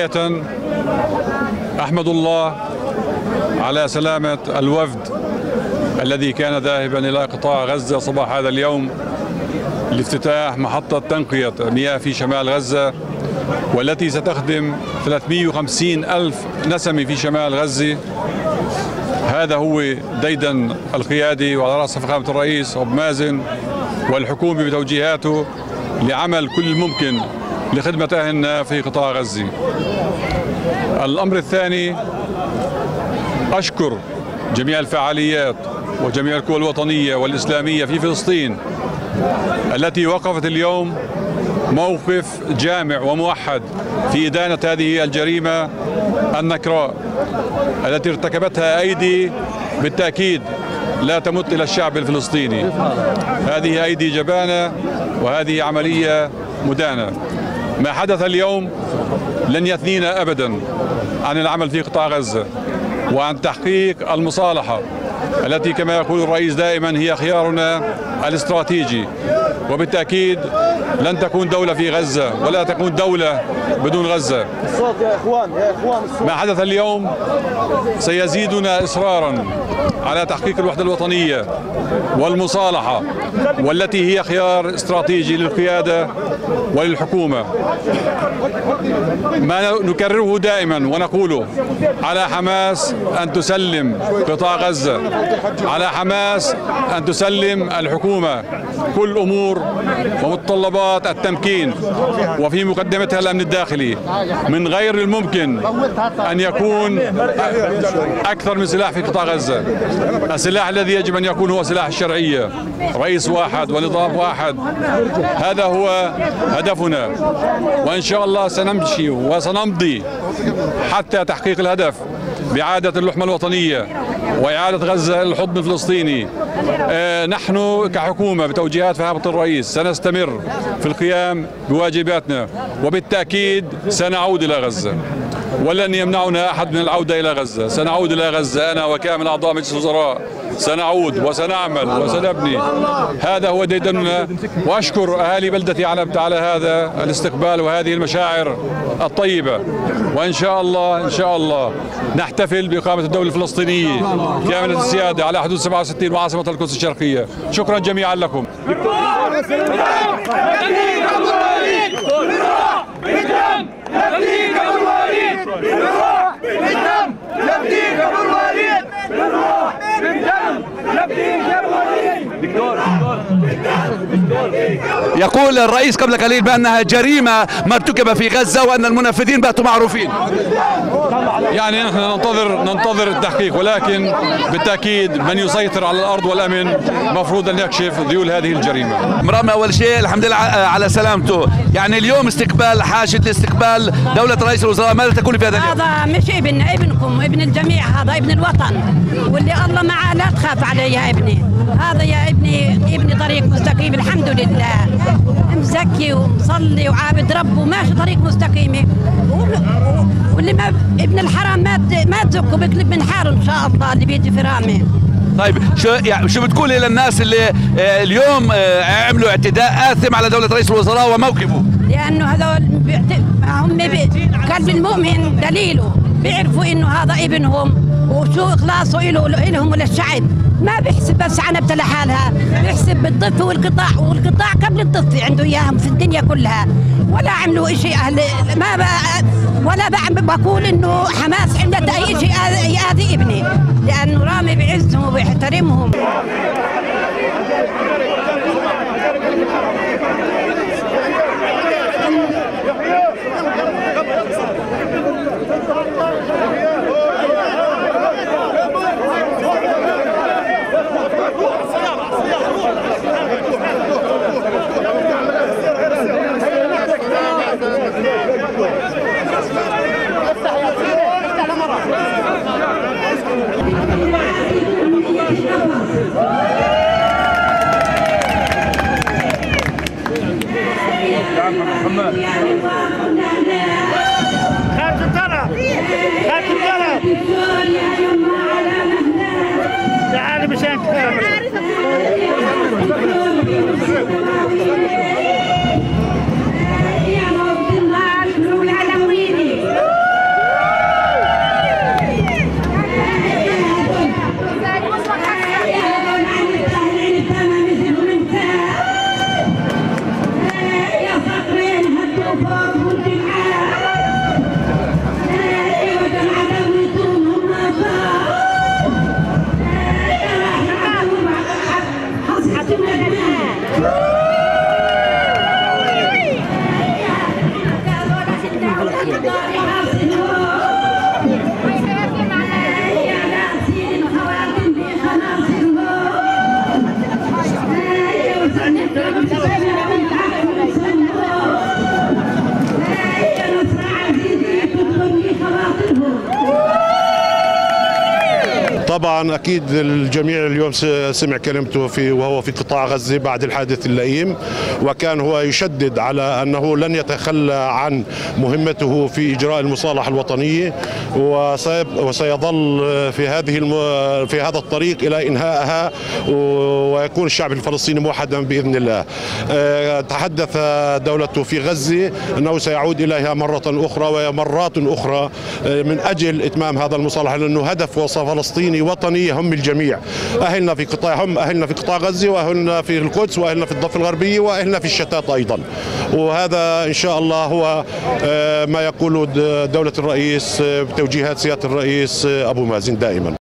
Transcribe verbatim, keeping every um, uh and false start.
بداية أحمد الله على سلامة الوفد الذي كان ذاهبا إلى قطاع غزة صباح هذا اليوم لافتتاح محطة تنقية مياه في شمال غزة، والتي ستخدم ثلاثمئة وخمسين ألف نسمة في شمال غزة. هذا هو ديدن القيادي وعلى رأس فخامة الرئيس أبو مازن والحكومة بتوجيهاته لعمل كل الممكن لخدمة أهلنا في قطاع غزة. الأمر الثاني، أشكر جميع الفعاليات وجميع القوى الوطنية والإسلامية في فلسطين التي وقفت اليوم موقف جامع وموحد في إدانة هذه الجريمة النكراء التي ارتكبتها أيدي بالتأكيد لا تمت إلى الشعب الفلسطيني. هذه أيدي جبانة وهذه عملية مدانة. ما حدث اليوم لن يثنينا أبدا عن العمل في قطاع غزة وعن تحقيق المصالحة التي كما يقول الرئيس دائما هي خيارنا الاستراتيجي، وبالتأكيد لن تكون دولة في غزة ولا تكون دولة بدون غزة. الصوت يا إخوان يا إخوان الصوت. ما حدث اليوم سيزيدنا إصرارا على تحقيق الوحدة الوطنية والمصالحة، والتي هي خيار استراتيجي للقيادة وللحكومة. ما نكرره دائما ونقوله: على حماس أن تسلم قطاع غزة، على حماس أن تسلم الحكومة كل أمور ومتطلبات التمكين، وفي مقدمتها الأمن الداخلي. من غير الممكن أن يكون أكثر من سلاح في قطاع غزة. السلاح الذي يجب أن يكون هو سلاح الشرعية، رئيس واحد ونظام واحد. هذا هو هدفنا، وإن شاء الله سنمشي وسنمضي حتى تحقيق الهدف بإعادة اللحمة الوطنية وإعادة غزة للحضن الفلسطيني. آه نحن كحكومة بتوجيهات فخامة الرئيس سنستمر في القيام بواجباتنا، وبالتأكيد سنعود إلى غزة، ولن يمنعنا أحد من العودة إلى غزة. سنعود إلى غزة أنا وكامل أعضاء مجلس الوزراء، سنعود وسنعمل وسنبني. هذا هو ديدننا، وأشكر أهالي بلدتي على على هذا الاستقبال وهذه المشاعر الطيبة. وإن شاء الله إن شاء الله نحتفل بإقامة الدولة الفلسطينية كاملة السيادة على حدود سبعة وستين وعاصمة القدس الشرقية. شكرا جميعا لكم. يقول الرئيس قبل قليل بأنها جريمة ما ارتكب في غزة وأن المنفذين باتوا معروفين. يعني نحن ننتظر ننتظر التحقيق، ولكن بالتأكيد من يسيطر على الأرض والأمن مفروض أن يكشف ذيول هذه الجريمة. مرام، أول شيء الحمد لله على سلامته. يعني اليوم استقبال حاشد لاستقبال دولة رئيس الوزراء، ماذا تقول في هذا اليوم؟ هذا مش ابن ابنكم، ابن الجميع، هذا ابن الوطن، واللي الله معه لا تخاف عليه يا ابني. هذا يا ابني ابني طريق مستقيم الحمد لله، مزكي ومصلي وعابد ربه وماشي طريق مستقيم، واللي ما ابن الحرام ما ما تزكوا بقلب من حاله ان شاء الله اللي بيجي في رامي. طيب شو يعني شو بتقولي للناس اللي اليوم عملوا اعتداء آثم على دولة رئيس الوزراء وموقفه؟ لأنه هذول هم قلب المؤمن دليله، بيعرفوا إنه هذا ابنهم وشو إخلاصه إله لهم وللشعب. ما بيحسب بس عنبة لحالها، بيحسب بالضفة والقطاع، والقطاع قبل الضفة عنده إياهم في الدنيا كلها. ولا عملوا شيء أهل ما بقى، ولا بقول إنه حماس عملت أي شيء يأذي ابني، لأنه رامي بعزهم وبيحترمهم. خارج الطرف خارج الطرف تعالي مشان يا موت الله شنو العلويني طبعا أكيد الجميع اليوم سمع كلمته في وهو في قطاع غزة بعد الحادث اللئيم، وكان هو يشدد على أنه لن يتخلى عن مهمته في إجراء المصالحة الوطنية، وسيظل في هذه في هذا الطريق إلى إنهائها، ويكون الشعب الفلسطيني موحدا بإذن الله. تحدث دولته في غزة أنه سيعود إليها مرة أخرى ومرات أخرى من أجل إتمام هذا المصالحة، لأنه هدف فلسطيني وطني يهم الجميع. أهلنا في قطاع هم أهلنا في قطاع غزة، وأهلنا في القدس، وأهلنا في الضفة الغربية، وأهلنا في الشتات أيضا. وهذا إن شاء الله هو ما يقوله دولة الرئيس بتوجيهات سيادة الرئيس أبو مازن دائما.